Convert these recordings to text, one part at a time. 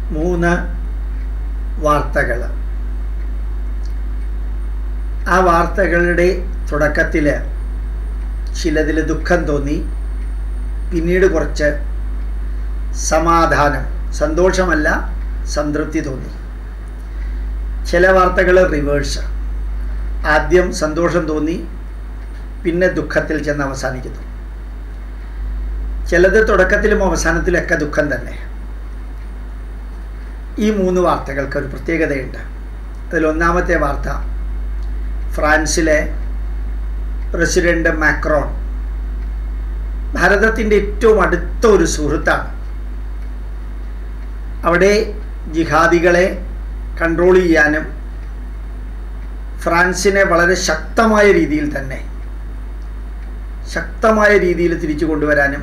3 വാർത്തകൾ. ആ വാർത്തകളുടെ തുടക്കത്തിൽ ചിലതിൽ ദുഃഖം തോന്നി, പിന്നീട് കുറച്ച് സമാധാനം, സന്തോഷമല്ല സംതൃപ്തി തോന്നി. ചില വാർത്തകൾ റിവേഴ്സ്, ആദ്യം സന്തോഷം തോന്നി, പിന്നെ ദുഃഖത്തിൽ ചെന്ന് അവസാനിക്കുന്നു. ചിലത് തുടക്കത്തിലും അവസാനത്തിലൊക്കെ ദുഃഖം തന്നെ. ഈ 3 വാർത്തകൾക്ക് ഒരു പ്രത്യേകതയുണ്ട്. അതിലൊന്നാമത്തെ വാർത്ത, ഫ്രാൻസിലെ പ്രസിഡന്റ് മാക്രോൺ ഭാരതത്തിൻ്റെ ഏറ്റവും അടുത്ത ഒരു സുഹൃത്താണ്. അവിടെ ജിഹാദികളെ കൺട്രോൾ ചെയ്യാനും ഫ്രാൻസിനെ വളരെ ശക്തമായ രീതിയിൽ തിരിച്ചു കൊണ്ടുവരാനും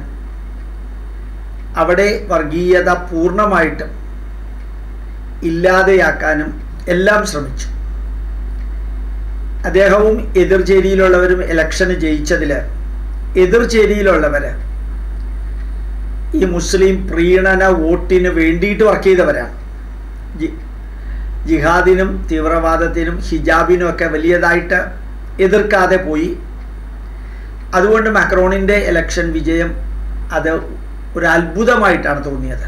അവിടെ വർഗീയത പൂർണ്ണമായിട്ടും ഇല്ലാതെയാക്കാനും എല്ലാം ശ്രമിച്ചു. അദ്ദേഹവും എതിർചേരിയിലുള്ളവരും ഇലക്ഷന് ജയിച്ചതിൽ എതിർചേരിയിലുള്ളവർ ഈ മുസ്ലിം പ്രീണന വോട്ടിന് വേണ്ടിയിട്ട് വർക്ക് ചെയ്തവരാണ്. ജിഹാദിനും തീവ്രവാദത്തിനും ഹിജാബിനും ഒക്കെ വലിയതായിട്ട് എതിർക്കാതെ പോയി. അതുകൊണ്ട് മാക്രോണിൻ്റെ ഇലക്ഷൻ വിജയം അത് ഒരു അത്ഭുതമായിട്ടാണ് തോന്നിയത്.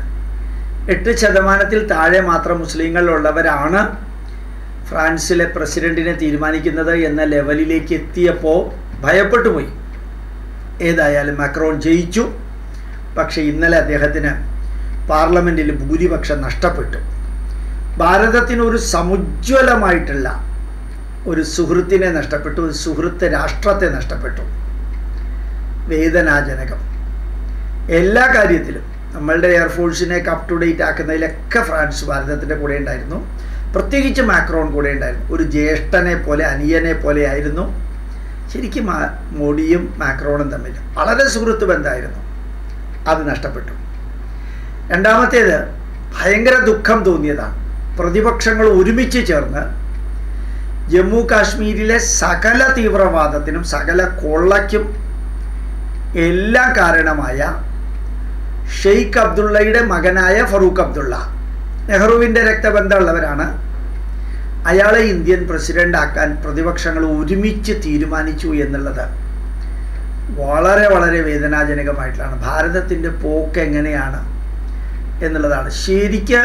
8% താഴെ മാത്രം മുസ്ലിങ്ങളുള്ളവരാണ് ഫ്രാൻസിലെ പ്രസിഡന്റിനെ തീരുമാനിക്കുന്നത് എന്ന ലെവലിലേക്ക് എത്തിയപ്പോൾ ഭയപ്പെട്ടു പോയി. ഏതായാലും മാക്രോൺ ജയിച്ചു. പക്ഷേ ഇന്നലെ അദ്ദേഹത്തിന് പാർലമെൻറ്റിൽ ഭൂരിപക്ഷം നഷ്ടപ്പെട്ടു. ഭാരതത്തിനൊരു സമുജ്വലമായിട്ടുള്ള ഒരു സുഹൃത്തിനെ നഷ്ടപ്പെട്ടു, ഒരു സുഹൃത്ത് രാഷ്ട്രത്തെ നഷ്ടപ്പെട്ടു. വേദനാജനകം. എല്ലാ കാര്യത്തിലും നമ്മളുടെ എയർഫോഴ്സിനെ അപ് ടു ഡേറ്റ് ആക്കുന്നതിലൊക്കെ ഫ്രാൻസ് ഭാരതത്തിൻ്റെ കൂടെ ഉണ്ടായിരുന്നു. പ്രത്യേകിച്ച് മാക്രോൺ കൂടെ ഉണ്ടായിരുന്നു. ഒരു ജ്യേഷ്ഠനെ പോലെ, അനിയനെ പോലെ ആയിരുന്നു. ശരിക്കും മോഡിയും മാക്രോണും തമ്മിൽ വളരെ സുഹൃത്ത് ബന്ധമായിരുന്നു. അത് നഷ്ടപ്പെട്ടു. രണ്ടാമത്തേത് ഭയങ്കര ദുഃഖം തോന്നിയതാണ്. പ്രതിപക്ഷങ്ങൾ ഒരുമിച്ച് ചേർന്ന് ജമ്മു കാശ്മീരിലെ സകല തീവ്രവാദത്തിനും സകല കൊള്ളയ്ക്കും എല്ലാം കാരണമായ ഷെയ്ഖ് അബ്ദുള്ളയുടെ മകനായ ഫറൂഖ് അബ്ദുള്ള, നെഹ്റുവിൻ്റെ രക്തബന്ധമുള്ളവരാണ്, അയാളെ ഇന്ത്യൻ പ്രസിഡന്റ് ആക്കാൻ പ്രതിപക്ഷങ്ങൾ ഒരുമിച്ച് തീരുമാനിച്ചു എന്നുള്ളത് വളരെ വളരെ വേദനാജനകമായിട്ടാണ്. ഭാരതത്തിൻ്റെ പോക്ക് എങ്ങനെയാണ് എന്നുള്ളതാണ്. ശരിക്ക്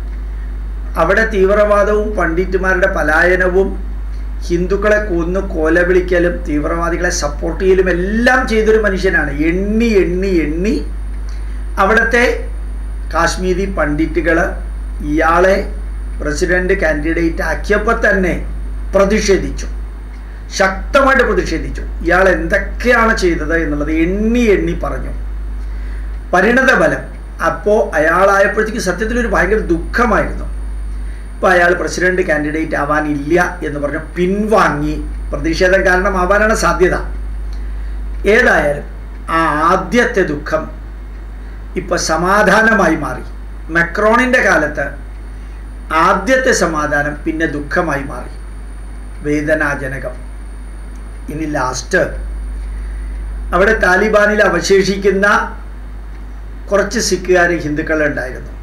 അവിടെ തീവ്രവാദവും പണ്ഡിറ്റുമാരുടെ പലായനവും ഹിന്ദുക്കളെ കൊന്ന് കൊലവിളിക്കലും തീവ്രവാദികളെ സപ്പോർട്ട് ചെയ്യലും എല്ലാം ചെയ്തൊരു മനുഷ്യനാണ്. എണ്ണി എണ്ണി എണ്ണി അവിടുത്തെ കാശ്മീരി പണ്ഡിറ്റുകൾ ഇയാളെ പ്രസിഡന്റ് കാൻഡിഡേറ്റ് ആക്കിയപ്പോൾ തന്നെ പ്രതിഷേധിച്ചു, ശക്തമായിട്ട് പ്രതിഷേധിച്ചു. ഇയാൾ എന്തൊക്കെയാണ് ചെയ്തത് എന്നുള്ളത് എണ്ണി എണ്ണി പറഞ്ഞു. പരിണതഫലം അപ്പോൾ അയാളായപ്പോഴത്തേക്ക് സത്യത്തിലൊരു ഭയങ്കര ദുഃഖമായിരുന്നു. ഇപ്പോൾ അയാൾ പ്രസിഡന്റ് കാൻഡിഡേറ്റ് ആവാനില്ല എന്ന് പറഞ്ഞ് പിൻവാങ്ങി. പ്രതിഷേധം കാരണം ആവാനാണ് സാധ്യത. ഏതായാലും ആ ആദ്യത്തെ ദുഃഖം ഇപ്പോൾ സമാധാനമായി മാറി. മാക്രോണിൻ്റെ കാലത്ത് ആദ്യത്തെ സമാധാനം പിന്നെ ദുഃഖമായി മാറി. വേദനാജനകം. ഇനി ലാസ്റ്റ് അവിടെ താലിബാനിൽ അവശേഷിക്കുന്ന കുറച്ച് സിഖുകാർ ഹിന്ദുക്കളുണ്ടായിരുന്നു.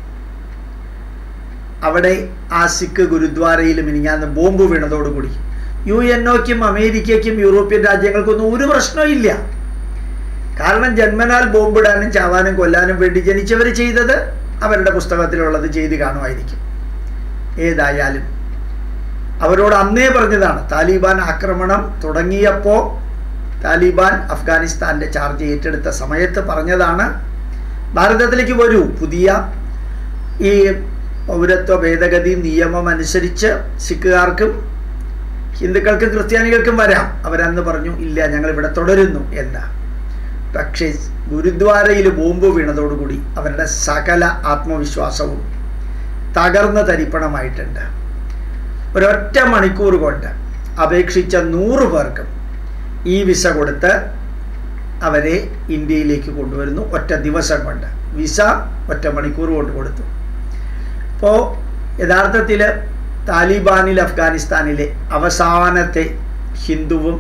അവിടെ ആ സിഖ് ഗുരുദ്വാരയിൽ മിനിഞ്ഞാന്ന് ബോംബ് വീണതോടുകൂടി UNOയ്ക്കും അമേരിക്കയ്ക്കും യൂറോപ്യൻ രാജ്യങ്ങൾക്കൊന്നും ഒരു പ്രശ്നമില്ല. കാരണം ജന്മനാൽ ബോംബിടാനും ചാവാനും കൊല്ലാനും വേണ്ടി ജനിച്ചവർ ചെയ്തത് അവരുടെ പുസ്തകത്തിലുള്ളത് ചെയ്ത് കാണുമായിരിക്കും. ഏതായാലും അവരോട് അന്നേ പറഞ്ഞതാണ്, താലിബാൻ ആക്രമണം തുടങ്ങിയപ്പോൾ താലിബാൻ അഫ്ഗാനിസ്ഥാൻ്റെ ചാർജ് ഏറ്റെടുത്ത സമയത്ത് പറഞ്ഞതാണ്, ഭാരതത്തിലേക്ക് വരൂ, പുതിയ ഈ പൗരത്വ ഭേദഗതി നിയമം അനുസരിച്ച് സിഖുകാർക്കും ഹിന്ദുക്കൾക്കും ക്രിസ്ത്യാനികൾക്കും വരാം. അവരന്ന് പറഞ്ഞു ഇല്ല, ഞങ്ങളിവിടെ തുടരുന്നു എന്ന്. പക്ഷേ ഗുരുദ്വാരയിൽ ബോംബ് വീണതോടുകൂടി അവരുടെ സകല ആത്മവിശ്വാസവും തകർന്ന് തരിപ്പണമായിട്ടുണ്ട്. ഒരൊറ്റ മണിക്കൂർ കൊണ്ട് അപേക്ഷിച്ച 100 പേർക്കും ഈ വിസ കൊടുത്ത് അവരെ ഇന്ത്യയിലേക്ക് കൊണ്ടുവരുന്നു. ഒറ്റ ദിവസം കൊണ്ട് വിസ ഒറ്റ മണിക്കൂർ കൊണ്ട് കൊടുത്തു. അപ്പോൾ യഥാർത്ഥത്തിൽ താലിബാനിൽ അഫ്ഗാനിസ്ഥാനിലെ അവസാനത്തെ ഹിന്ദുവും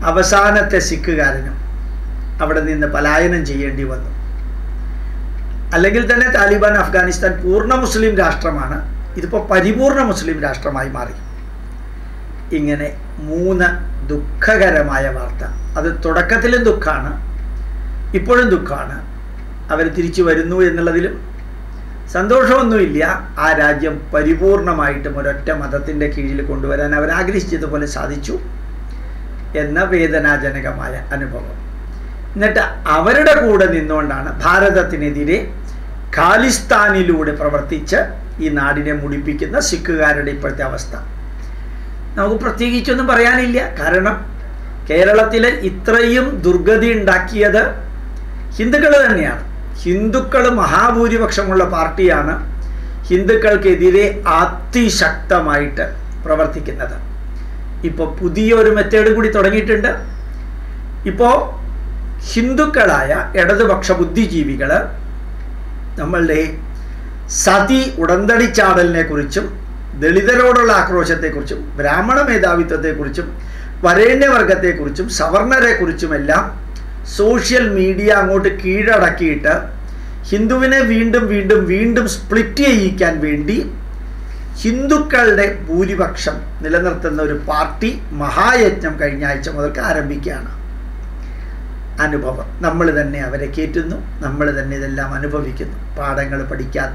അവസാനത്തെ സിഖുകാരനും അവിടെ നിന്ന് പലായനം ചെയ്യേണ്ടി വന്നു. അല്ലെങ്കിൽ തന്നെ താലിബാൻ അഫ്ഗാനിസ്ഥാൻ പൂർണ്ണ മുസ്ലിം രാഷ്ട്രമാണ്, ഇതിപ്പോൾ പരിപൂർണ മുസ്ലിം രാഷ്ട്രമായി മാറി. ഇങ്ങനെ 3 ദുഃഖകരമായ വാർത്ത. അത് തുടക്കത്തിലും ദുഃഖമാണ്, ഇപ്പോഴും ദുഃഖമാണ്. അവർ തിരിച്ചു വരുന്നു എന്നുള്ളതിലും സന്തോഷമൊന്നുമില്ല. ആ രാജ്യം പരിപൂർണമായിട്ടും ഒരൊറ്റ മതത്തിൻ്റെ കീഴിൽ കൊണ്ടുവരാൻ അവർ ആഗ്രഹിച്ചതുപോലെ സാധിച്ചു എന്ന വേദനാജനകമായ അനുഭവം. എന്നിട്ട് അവരുടെ കൂടെ നിന്നുകൊണ്ടാണ് ഭാരതത്തിനെതിരെ ഖാലിസ്ഥാനിലൂടെ പ്രവർത്തിച്ച് ഈ നാടിനെ മുടിപ്പിക്കുന്ന സിഖുകാരുടെ ഇപ്പോഴത്തെ അവസ്ഥ. നമുക്ക് പ്രത്യേകിച്ചൊന്നും പറയാനില്ല. കാരണം കേരളത്തിൽ ഇത്രയും ദുർഗതി ഉണ്ടാക്കിയത് ഹിന്ദുക്കൾ തന്നെയാണ്. ഹിന്ദുക്കൾ മഹാഭൂരിപക്ഷമുള്ള പാർട്ടിയാണ് ഹിന്ദുക്കൾക്കെതിരെ അതിശക്തമായിട്ട് പ്രവർത്തിക്കുന്നത്. ഇപ്പോൾ പുതിയൊരു മെത്തേഡ് കൂടി തുടങ്ങിയിട്ടുണ്ട്. ഇപ്പോൾ ഹിന്ദുക്കളായ ഇടതുപക്ഷ ബുദ്ധിജീവികൾ നമ്മളുടെ സതി ഉടന്തടിച്ചാടലിനെ കുറിച്ചും ദളിതരോടുള്ള ആക്രോശത്തെക്കുറിച്ചും ബ്രാഹ്മണ മേധാവിത്വത്തെക്കുറിച്ചും വരേണ്യവർഗത്തെക്കുറിച്ചും സവർണരെക്കുറിച്ചുമെല്ലാം സോഷ്യൽ മീഡിയ അങ്ങോട്ട് കീഴടക്കിയിട്ട് ഹിന്ദുവിനെ വീണ്ടും വീണ്ടും വീണ്ടും സ്പ്ലിറ്റ് ചെയ്യിക്കാൻ വേണ്ടി ഹിന്ദുക്കളുടെ ഭൂരിപക്ഷം നിലനിർത്തുന്ന ഒരു പാർട്ടി മഹായജ്ഞം കഴിഞ്ഞ ആഴ്ച മുതൽക്ക് ആരംഭിക്കുകയാണ്. അനുഭവം നമ്മൾ തന്നെ അവരെ കയറ്റുന്നു, നമ്മൾ തന്നെ ഇതെല്ലാം അനുഭവിക്കുന്നു. പാഠങ്ങൾ പഠിക്കാത്ത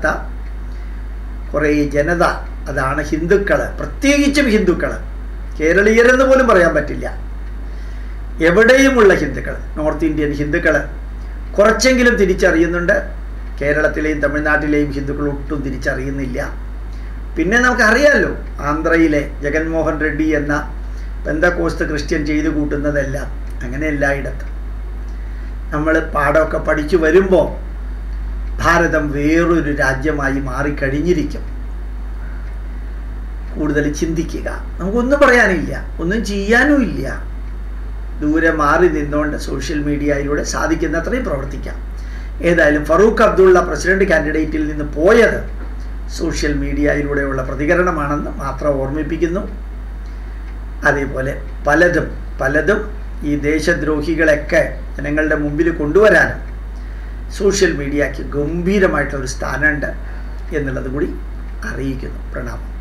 കുറേ ജനത, അതാണ് ഹിന്ദുക്കൾ, പ്രത്യേകിച്ചും ഹിന്ദുക്കൾ, കേരളീയരെന്ന് പോലും പറയാൻ പറ്റില്ല, എവിടെയുമുള്ള ഹിന്ദുക്കൾ, നോർത്ത് ഇന്ത്യൻ ഹിന്ദുക്കൾ കുറച്ചെങ്കിലും തിരിച്ചറിയുന്നുണ്ട്. കേരളത്തിലെയും തമിഴ്നാട്ടിലെയും ഹിന്ദുക്കൾ ഒട്ടും തിരിച്ചറിയുന്നില്ല. പിന്നെ നമുക്കറിയാമല്ലോ, ആന്ധ്രയിലെ ജഗൻമോഹൻ റെഡ്ഡി എന്ന പെന്തക്കോസ്ത് ക്രിസ്ത്യൻ ചെയ്തു കൂട്ടുന്നതെല്ലാം അങ്ങനെ എല്ലായിടത്തും. നമ്മൾ പാഠമൊക്കെ പഠിച്ചു വരുമ്പോൾ ഭാരതം വേറൊരു രാജ്യമായി മാറിക്കഴിഞ്ഞിരിക്കും. കൂടുതൽ ചിന്തിക്കുക. നമുക്കൊന്നും പറയാനില്ല, ഒന്നും ചെയ്യാനും ഇല്ല. ദൂരെ മാറി നിന്നുകൊണ്ട് സോഷ്യൽ മീഡിയയിലൂടെ സാധിക്കുന്നത്രയും പ്രവർത്തിക്കാം. ഏതായാലും ഫറൂഖ് അബ്ദുള്ള പ്രസിഡന്റ് കാൻഡിഡേറ്റിൽ നിന്ന് പോയത് സോഷ്യൽ മീഡിയയിലൂടെയുള്ള പ്രതികരണമാണെന്ന് മാത്രം ഓർമ്മിപ്പിക്കുന്നു. അതേപോലെ പലതും ഈ ദേശദ്രോഹികളൊക്കെ ജനങ്ങളുടെ മുമ്പിൽ കൊണ്ടുവരാനും സോഷ്യൽ മീഡിയയ്ക്ക് ഗംഭീരമായിട്ടൊരു സ്ഥാനമുണ്ട് എന്നുള്ളത് കൂടി അറിയിക്കുന്നു. പ്രണാമം.